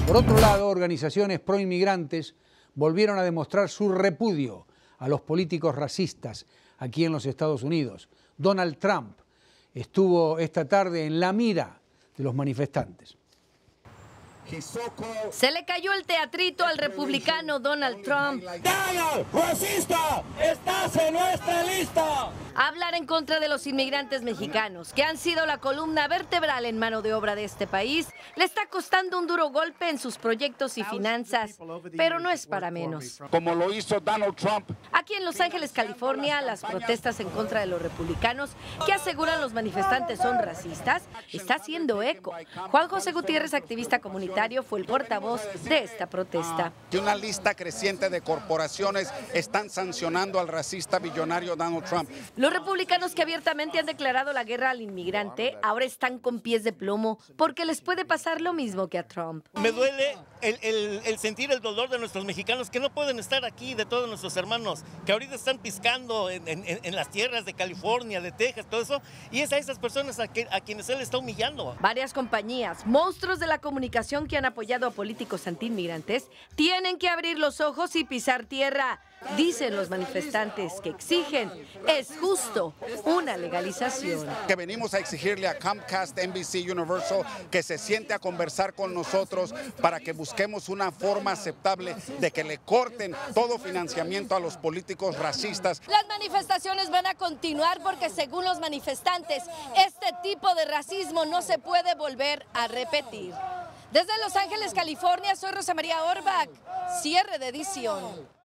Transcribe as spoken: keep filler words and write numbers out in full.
Por otro lado, organizaciones proinmigrantes volvieron a demostrar su repudio a los políticos racistas aquí en los Estados Unidos. Donald Trump estuvo esta tarde en la mira de los manifestantes. Se le cayó el teatrito al republicano Donald Trump. ¡Donald, racista! ¡Estás en nuestra lista! Hablar en contra de los inmigrantes mexicanos, que han sido la columna vertebral en mano de obra de este país, le está costando un duro golpe en sus proyectos y finanzas, pero no es para menos. Como lo hizo Donald Trump. Aquí en Los Ángeles, California, las protestas en contra de los republicanos, que aseguran los manifestantes son racistas, está haciendo eco. Juan José Gutiérrez, activista comunitario, fue el portavoz de esta protesta. Y una lista creciente de corporaciones están sancionando al racista billonario Donald Trump. Los republicanos que abiertamente han declarado la guerra al inmigrante ahora están con pies de plomo porque les puede pasar lo mismo que a Trump. Me duele el, el, el sentir el dolor de nuestros mexicanos que no pueden estar aquí, de todos nuestros hermanos, que ahorita están piscando en, en, en las tierras de California, de Texas, todo eso, y es a esas personas a, que, a quienes él está humillando. Varias compañías, monstruos de la comunicación que han apoyado a políticos antiinmigrantes, tienen que abrir los ojos y pisar tierra. Dicen los manifestantes que exigen, es justo, una legalización. Que venimos a exigirle a Comcast, N B C, Universal, que se siente a conversar con nosotros para que busquemos una forma aceptable de que le corten todo financiamiento a los políticos racistas. Las manifestaciones van a continuar porque según los manifestantes, este tipo de racismo no se puede volver a repetir. Desde Los Ángeles, California, soy Rosa María Orbach, cierre de edición.